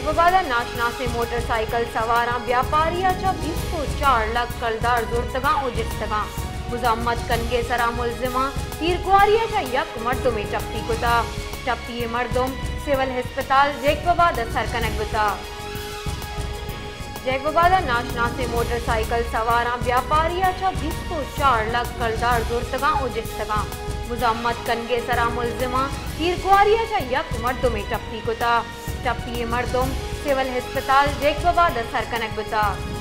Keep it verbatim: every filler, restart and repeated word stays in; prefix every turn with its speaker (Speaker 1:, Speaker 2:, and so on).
Speaker 1: जैकबाबादा नाशना से मोटरसाइकिल सवारा व्यापारियाच्या भिस्तो चार लाख कलदार जुर्तगा उजितगा मुजम्मत कनगे सरा मुलजिमा तीरकुआरियाच्या यक मर्दुमे चप्पी कुता चप्पी मर्दुम सिविल अस्पताल जैकबाबादा सरकनक गुता जैकबाबादा नाशना से मोटरसाइकिल सवारा व्यापारियाच्या भिस्तो चार लाख कलदार जुर्तगा उजितगा मुजम्मत कनगे सरा मुलजिमा तीरकुआरियाच्या यक मर्दुमे चप्पी कुता चप्पी मर्दुम सिविल अस्पताल जैकबाबादा सरकनक गुता।